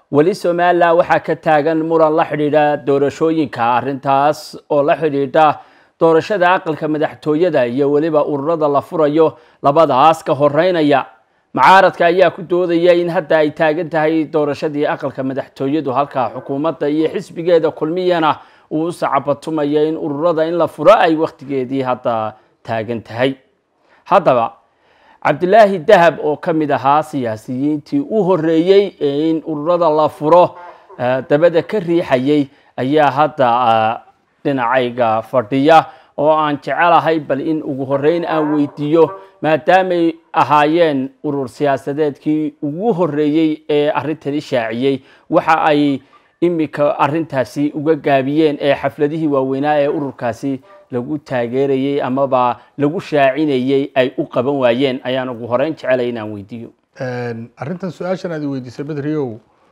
weli Soomaaliya waxa ka taagan muran la xiriira doorashooyinka arintaas oo la xiriirta doorashada aqalka madaxtooyada iyo waliba ururada la furayo labadaas ka horeynaya mucaaradka ayaa ku doodaya in hadda ay taagan tahay doorashadii aqalka madaxtooyadu halka xukuumadda iyo xisbigeeda kulmiyana uu sacabatumaya in ururada in la furo ay waqtigeedii hadda taagan tahay haddaba Cabdilaahi Dahab oo kamid ahaa siyaasiyiintii u horeeyay in ururada la furo dabada ka riixayay ayaa hadda dhinacayga fadhiya oo aan jecelahay bal in ugu horeyn aan weydiiyo maadaama ay ahaayeen urur siyaasadeedkii ugu horeeyay ee arrintan shaaciyay waxa ay imika arrintaasi uga gaabiyeen ee xafladihii waaweynaa ee ururkaasi lagu taageerayay amaba lagu shaacinayay ay u qaban waayeen ayaan ugu horeyn jecelay inaan weydiiyo arrintan su'aashan aad weydiisay Badriyow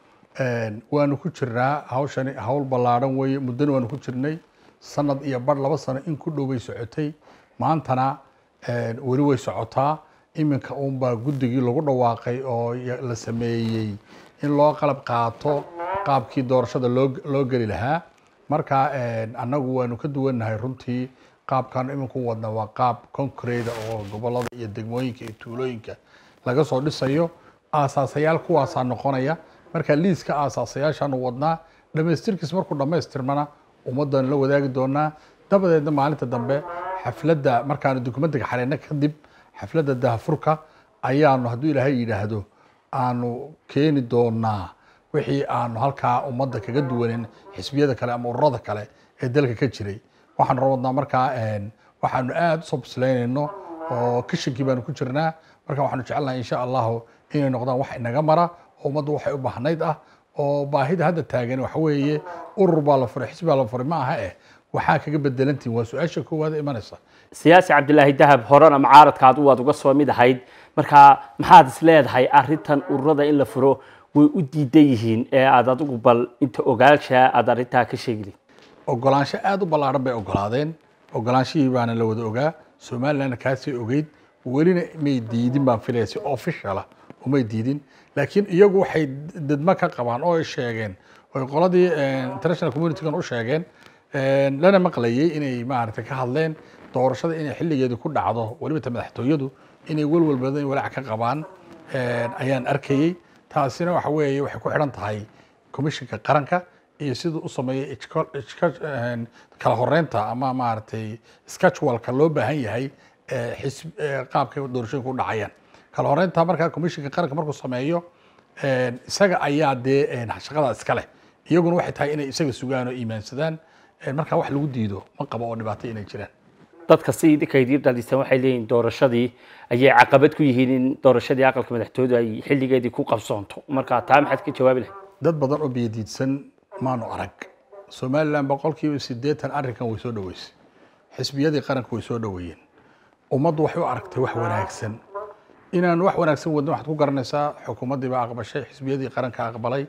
waanu ku jirnaa hawshan hawl ballaaran weeye muddo waanu ku jirnay sanad iyo bar laba sano in ku dhow way socotay maantana weli way socotaa iminka baa guddigii lagu dhawaaqay oo la sameeyay in loo qalab qaato qaabkii doorashada loo gali lahaa marka annagu waanu ka duwanahay runtii qaabkan iminku wadna waa qaab concrete oo gobolada iyo degmooyinka iyo tuulooyinka laga soo dhisayo aasaasayaal kuwaas noqonaya marka liiska aasaasayaashan wadnaa dhameystirkiis markuu dhameystirmana ummadan la wadaagi doonaa dabadeedna maalinta dambe xafladda markaan dokumentiga xareena kadib xafladda daahfurka ayaanu hadduu ilaahay yiraahdo aanu keeni doonaa wixii aanu halkaa ummadda kaga duwanin xisbiyada kale ama ururada kale ee dalka ka jiray waxaan rabnaa markaa waxaanu aad u sobsleynayno oo kishinkii baanu ku jirnaa marka waxaanu jecelnahay insha Allah inay noqdaan wax inaga mara ummaddu waxay u baahnayd oo baahida hadda taagan waxa weeye urur baa la furay xisbi baa la furay ma aha waxa kaga bedelantiin waa su'aasha koowaad imanaysa siyaasi Cabdilaahi Dahab horena mucaaradkaad waad uga soo mid ahayd marka maxaad is leedahay arrintan ururada in la furo way u diidan yihiin ee aad adigu bal inta ogaalsha aad arrinta ka sheegay ogolaansho aad u ballaaran bay ogolaadeen ogolaanshihii baana la wada ogaa Soomaaliland kaasi ogeyd welina may diidin baan filaysi official uma diidin laakiin iyagu waxay dadma ka qabaan oo sheegeen oo qoladii international community kan u sheegeen lana maqlayay inay maaragtay ka hadleen doorashada inay xilligeedu ku dhacdo waliba madaxtooyadu inay walwal badan walaac ka qabaan ayaan arkayay taasina waxa weeye waxay ku xiran tahay komishanka qaranka iyo sidoo u sameeyay kala horeynta ama maaragtay schedule-ka loo baahan yahay xisb qaabka doorashooyinka u dhacayaan kala horeynta marka komishanka qaranka markuu sameeyo isaga ayaa shaqada iska leh iyaguna waxay tahay inay isaga sugaan oo iimaansadaan marka wax lagu diido ma qabo oo dhibaato inay jiraan dadka sidii kaydii dhalisan waxay leeyihiin doorashadii ayay caqabad ku yihiin in doorashadii aqalka madaxtooyada ay xilligeedii ku qabsoonto marka taa maxaad ka jawaabi lahayd dad badan oo biyadiidsan maanu arag Soomaaliland boqolkiiba 80 arrinkan way soo dhaweysay xisbiyadii qaranka way soo dhaweeyeen ummaddu waxay u aragtay wax wanaagsan inaan wax wanaagsan wadno waxaad ku garanaysaa xukuumaddii baa aqbashay xisbiyadii qaranka aqbalay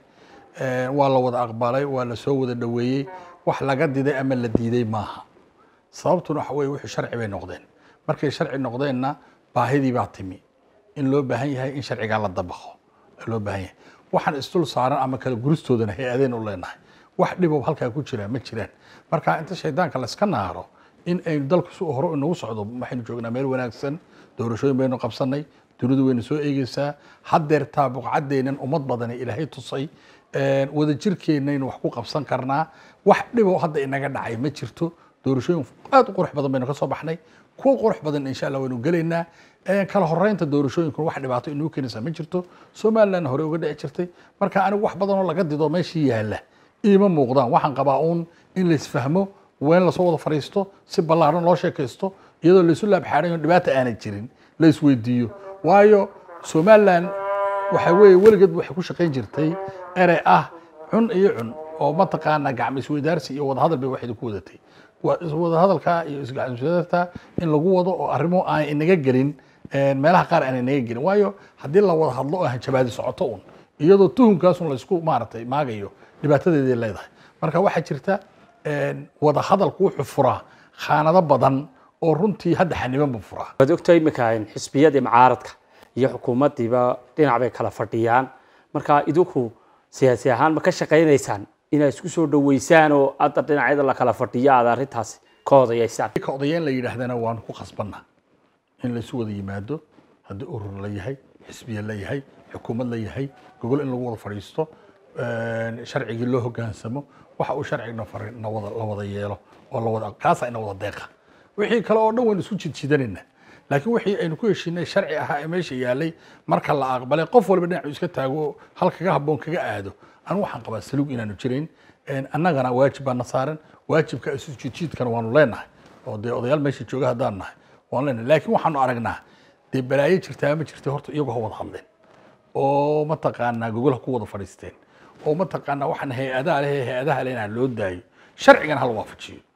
waa la wada aqbalay waa la soo wada dhaweeyay wax laga diday ama la diiday maaha sababtuna waxa weeye wixii sharci bay noqdeen markay sharci noqdeenna baahidii baa timi in loo baahan yahay in sharciga la dabaqo loo baahan yahay waxaan istul saaran ama kala guristoodana hay'adeen u leenahay wax dhibo halka ku jira ma jiraan marka inta shaydaanka la iska naaro in ay dalku soo horo inagu socdo waxaynu joognaa meel wanaagsan doorashooyin baynu qabsanay dunidu waynu soo eegaysaa haddeer taabuqadeena ummad badan ilaahay tusay wada jirkeenayna wax ku qabsan karnaa wax dhibo hadda inaga dhacay ma jirto doorashooyin aad u qurux badan baynu ka soo baxnay kuwa qurux badan insha Allah waynu galeynaa kala horeynta doorashooyinka wax dhibaato inuu keenaysa ma jirto Soomaaliland hore uga dhici jirtay marka anigu wax badan oo laga dido meeshii yaala iima muuqdaan waxaan qabaa in la isfahmo ween la soo wada fariisto si ballaaran loo sheekaysto iyadoo la isu laabxaarayo dhibaato aanay jirin la isweydiiyo waayo Soomaaliland waxa weeye weligeed waxay ku shaqeyn jirtay eray cun iyo cun oo ma taqaana gacmo isweydaarsi iyo wada hadal bay waxay ku wadatay wada hadalka iyo isgacansiinta in lagu wado oo arrimo aan inaga gelin meelaha qaar aan inaga gelin waayo haddii la wada hadlo oo hanjabaadi socoto iyadoo tuhunkaas la isku maartay maagayo dhibaatadeedii leedahay marka waxa jirta wada hadalku wuxuu furaa khaanado badan oo runtii hadda xaniban buu furaa waad ogtahay imkaan xisbiyada mucaaradka iyo xukuumaddiiba dhinac bay kala fadhiyaan marka idinku siyaasi ahaan ma ka shaqaynaysaan inaad isku soo dhaweysaan oo aad dhinacyada la kala fadhiyo aad arrintaasi ka odayeysaan ka odayeen la yidhaahdana waan ku khasbanaa in la isu wada yimaado haddii urur la yahay xisbiya la yahay xukuumad la yahay gogol in lagu wada fadhiisto sharcigii loo hoggaansamo waxa uu sharcigna la wada yeelo oo la wada kaasa ina wada deeqa wixii kale oo dhan waynu isku jidjidanayna laakiin wixii aynu ku heshiinay sharci ahaa ee meesha yaalay marka la aqbalay qof walba dhinacu iska taago halkaga habboon kaga aado anu waxaan qabaa saluug inaanu jirayn annagana waajib baan na saaran waajibka isu jidjiidkana waanu leenahay oo dee odayaal meesha jooga haddaan nahay waanu leenahay laakiin waxaanu aragnaa dee balaayo jirtaa ma jirta horta iyagu ha wada hadleen oo mataqaanaa gogol ha ku wada fadhiisteen oo mataqaanaa waxaan hay-adaha leh hay-adaha leh inaan loo daayo sharcigana ha la waafajiyo